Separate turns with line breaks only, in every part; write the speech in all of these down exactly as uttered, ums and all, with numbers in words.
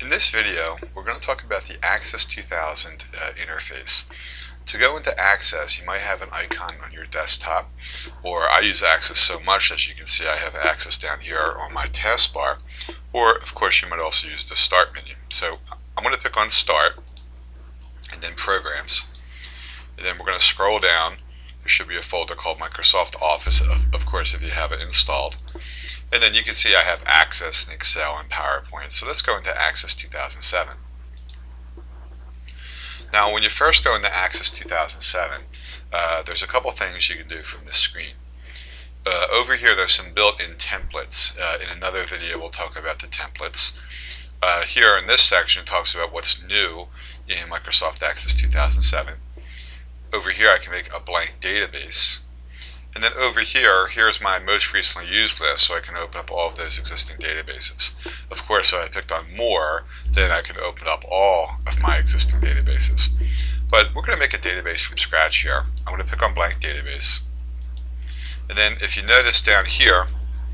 In this video, we're going to talk about the Access two thousand uh, interface. To go into Access, you might have an icon on your desktop, or I use Access so much, as you can see, I have Access down here on my taskbar, or of course you might also use the Start menu. So I'm going to pick on Start, and then Programs, and then we're going to scroll down. There should be a folder called Microsoft Office, of, of course, if you have it installed. And then you can see I have Access in Excel and PowerPoint. So let's go into Access two thousand seven. Now, when you first go into Access two thousand seven, uh, there's a couple things you can do from this screen. Uh, over here, there's some built-in templates. Uh, in another video, we'll talk about the templates. Uh, here in this section, it talks about what's new in Microsoft Access two thousand seven. Over here, I can make a blank database. And then over here, here's my most recently used list, so I can open up all of those existing databases. Of course, if I picked on more, then I can open up all of my existing databases. But we're going to make a database from scratch here. I'm going to pick on blank database. And then if you notice down here,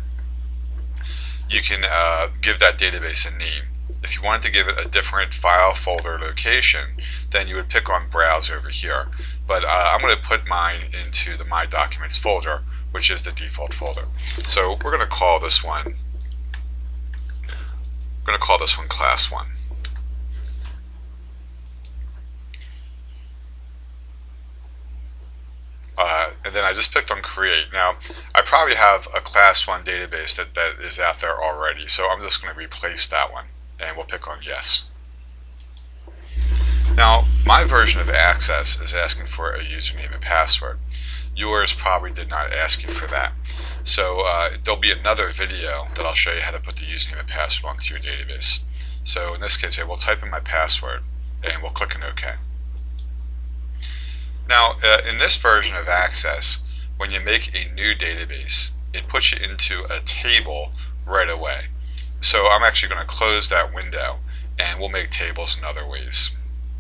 you can uh, give that database a name. If you wanted to give it a different file folder location, then you would pick on Browse over here. But uh, I'm going to put mine into the My Documents folder, which is the default folder. So we're going to call this one, we're going to call this one Class one. Uh, and then I just picked on Create. Now, I probably have a Class one database that, that is out there already, so I'm just going to replace that one, and we'll pick on Yes. Now, my version of Access is asking for a username and password. Yours probably did not ask you for that. So uh, there'll be another video that I'll show you how to put the username and password onto your database. So in this case, I will type in my password, and we'll click on OK. Now, uh, in this version of Access, when you make a new database, it puts you into a table right away. So I'm actually going to close that window, and we'll make tables in other ways.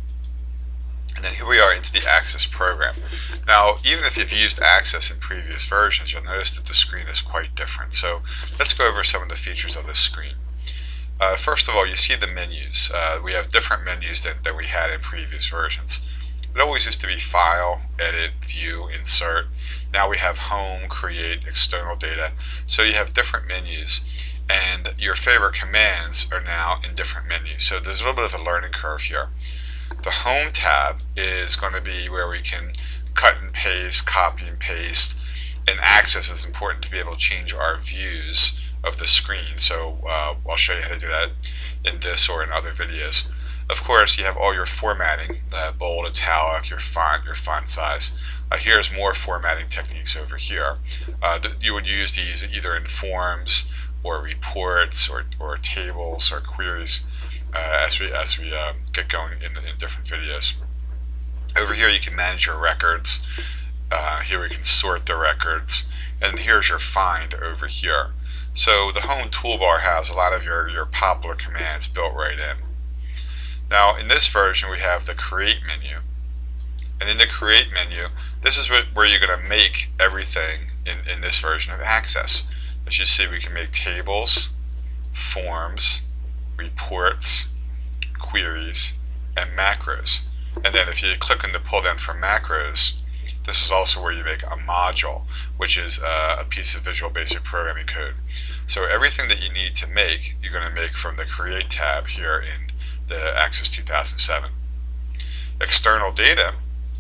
And then here we are into the Access program. Now, even if you've used Access in previous versions, you'll notice that the screen is quite different. So let's go over some of the features of this screen. Uh, first of all, you see the menus. Uh, we have different menus than, than we had in previous versions. It always used to be File, Edit, View, Insert. Now we have Home, Create, External Data. So you have different menus, and your favorite commands are now in different menus. So there's a little bit of a learning curve here. The Home tab is going to be where we can cut and paste, copy and paste, and Access is important to be able to change our views of the screen. So uh, I'll show you how to do that in this or in other videos. Of course, you have all your formatting, uh, bold, italic, your font, your font size. Uh, here's more formatting techniques over here. Uh, you would use these either in forms or reports or, or tables or queries. Uh, as we as we um, get going in, in different videos. Over here you can manage your records. Uh, here we can sort the records, and here's your find over here. So the Home toolbar has a lot of your, your popular commands built right in. Now in this version we have the Create menu, and in the Create menu, this is what, where you're going to make everything in, in this version of Access. As you see, we can make tables, forms, reports, queries, and macros. And then if you click on the pull down for macros, this is also where you make a module, which is uh, a piece of Visual Basic Programming code. So everything that you need to make, you're going to make from the Create tab here in the Access two thousand seven. External data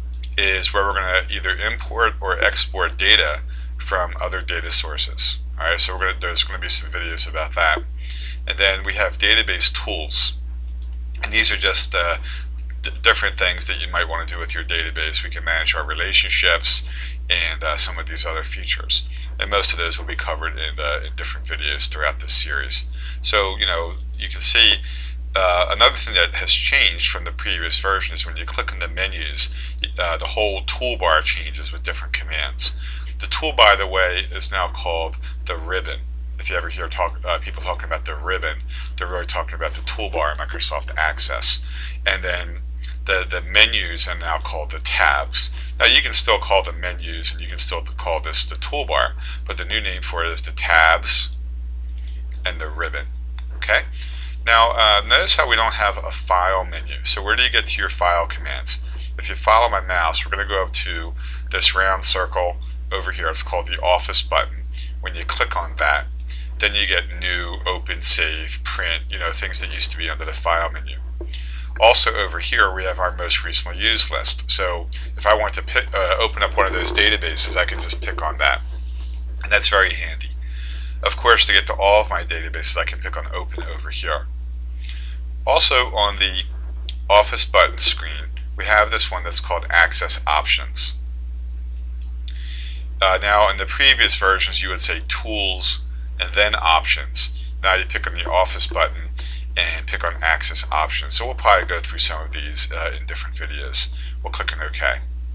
is where we're going to either import or export data from other data sources. Alright, so we're going to, there's going to be some videos about that. And then we have database tools, and these are just uh, d different things that you might want to do with your database. We can manage our relationships and uh, some of these other features, and most of those will be covered in, uh, in different videos throughout this series. So you know, you can see uh, another thing that has changed from the previous version is when you click on the menus, uh, the whole toolbar changes with different commands. The tool, by the way, is now called the ribbon. If you ever hear talk, uh, people talking about the ribbon, they're really talking about the toolbar in Microsoft Access. And then the, the menus are now called the tabs. Now you can still call them menus, and you can still call this the toolbar, but the new name for it is the tabs and the ribbon. Okay? Now uh, notice how we don't have a file menu. So where do you get to your file commands? If you follow my mouse, we're going to go up to this round circle over here. It's called the Office button. When you click on that, then you get new, open, save, print, you know, things that used to be under the file menu. Also over here we have our most recently used list. So if I want to pick, uh, open up one of those databases, I can just pick on that. And that's very handy. Of course, to get to all of my databases, I can pick on open over here. Also on the Office button screen, we have this one that's called Access Options. Uh, now in the previous versions you would say Tools and then Options. Now you pick on the Office button and pick on Access Options. So we'll probably go through some of these uh, in different videos. We'll click on OK.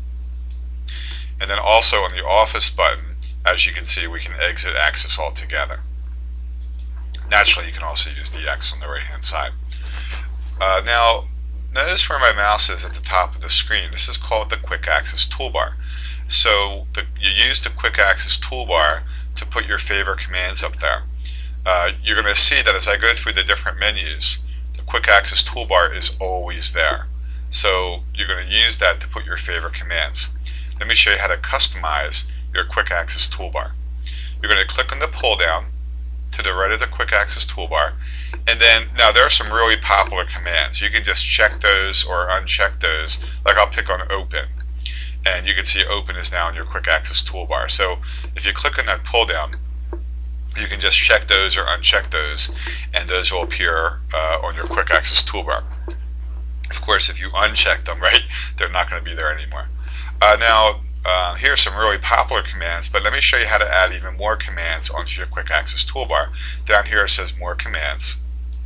And then also on the Office button, as you can see, we can exit Access altogether. Naturally, you can also use the X on the right hand side. Uh, now notice where my mouse is at the top of the screen. This is called the Quick Access Toolbar. So the, you use the Quick Access Toolbar to put your favorite commands up there. Uh, you're going to see that as I go through the different menus, the Quick Access Toolbar is always there. So you're going to use that to put your favorite commands. Let me show you how to customize your Quick Access Toolbar. You're going to click on the pull down to the right of the Quick Access Toolbar, and then now there are some really popular commands. You can just check those or uncheck those. Like I'll pick on Open, and you can see Open is now in your Quick Access Toolbar. So if you click on that pull down, you can just check those or uncheck those, and those will appear uh, on your Quick Access Toolbar. Of course, if you uncheck them, right, they're not going to be there anymore. Uh, now, uh, here are some really popular commands, but let me show you how to add even more commands onto your Quick Access Toolbar. Down here it says More Commands.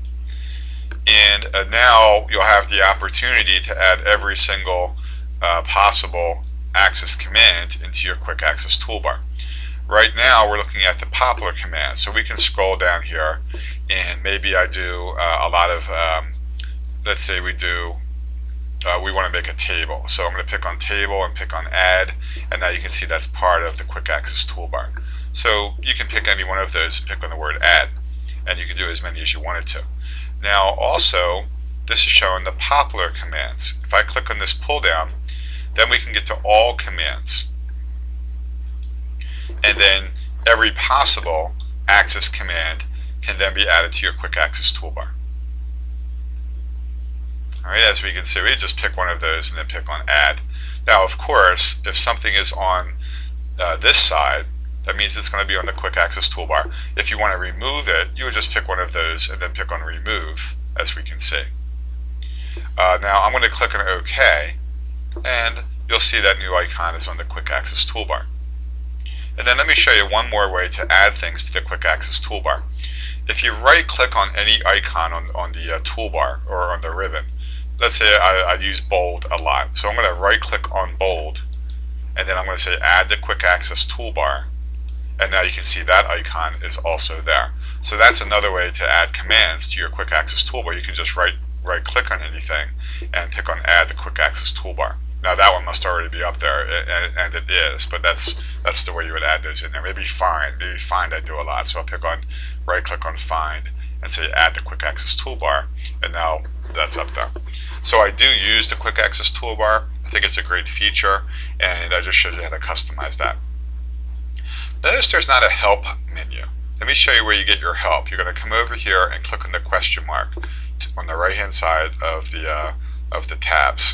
And uh, now you'll have the opportunity to add every single uh, possible access command into your Quick Access Toolbar. Right now we're looking at the popular commands, so we can scroll down here, and maybe I do uh, a lot of, um, let's say we do, uh, we want to make a table. So I'm going to pick on Table and pick on Add, and now you can see that's part of the Quick Access Toolbar. So you can pick any one of those and pick on the word Add, and you can do as many as you wanted to. Now also, this is showing the popular commands. If I click on this pull down, then we can get to all commands. And then every possible access command can then be added to your Quick Access Toolbar. Alright, as we can see, we just pick one of those and then pick on Add. Now of course, if something is on uh, this side, that means it's going to be on the Quick Access Toolbar. If you want to remove it, you would just pick one of those and then pick on Remove, as we can see. Uh, now I'm going to click on OK, and you'll see that new icon is on the Quick Access Toolbar. And then let me show you one more way to add things to the Quick Access Toolbar. If you right click on any icon on, on the uh, toolbar or on the ribbon, let's say I, I use bold a lot. So I'm going to right click on bold, and then I'm going to say add the Quick Access Toolbar, and now you can see that icon is also there. So that's another way to add commands to your Quick Access Toolbar. You can just right, right click on anything and pick on add the Quick Access Toolbar. Now that one must already be up there, and it is, but that's that's the way you would add those in there. Maybe Find, maybe Find I do a lot, so I'll pick on, right click on Find and say add to Quick Access Toolbar, and now that's up there. So I do use the Quick Access Toolbar. I think it's a great feature, and I just showed you how to customize that. Notice there's not a Help menu. Let me show you where you get your help. You're going to come over here and click on the question mark on the right hand side of the, uh, of the tabs.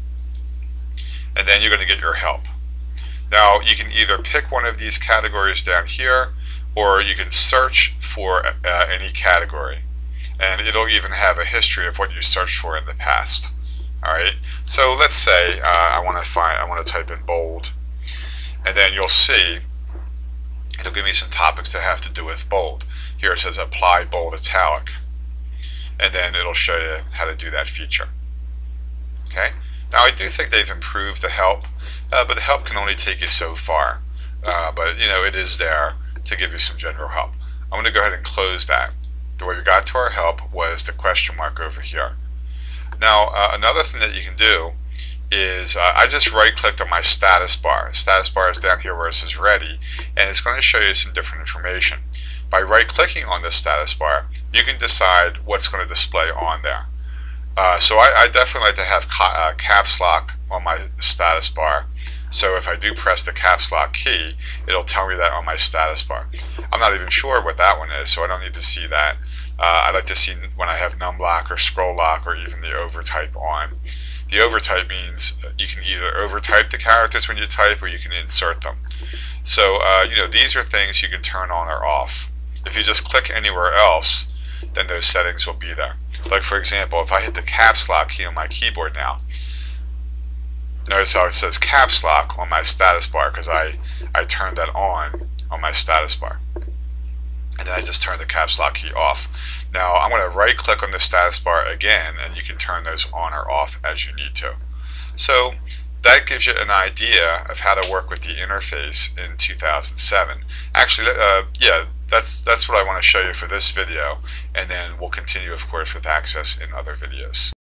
And then you're going to get your help. Now you can either pick one of these categories down here, or you can search for uh, any category, and it'll even have a history of what you searched for in the past. Alright, so let's say uh, I want to find I want to type in bold, and then you'll see it'll give me some topics that have to do with bold. Here it says apply bold italic, and then it'll show you how to do that feature. Okay. Now I do think they've improved the help, uh, but the help can only take you so far. Uh, but you know, it is there to give you some general help. I'm going to go ahead and close that. The way we got to our help was the question mark over here. Now uh, another thing that you can do is uh, I just right clicked on my status bar. The status bar is down here where it says ready, and it's going to show you some different information. by right-clicking on this status bar, you can decide what's going to display on there. Uh, so I, I definitely like to have ca uh, caps lock on my status bar. So if I do press the caps lock key, it'll tell me that on my status bar. I'm not even sure what that one is, so I don't need to see that. Uh, I like to see when I have num lock or scroll lock or even the overtype on. The overtype means you can either overtype the characters when you type or you can insert them. So uh, you know, these are things you can turn on or off. If you just click anywhere else, then those settings will be there. Like for example, if I hit the caps lock key on my keyboard now, notice how it says caps lock on my status bar because I, I turned that on on my status bar. And then I just turn the caps lock key off. Now I'm going to right click on the status bar again, and you can turn those on or off as you need to. So that gives you an idea of how to work with the interface in two thousand seven. Actually, uh, yeah, that's, that's what I want to show you for this video, and then we'll continue, of course, with Access in other videos.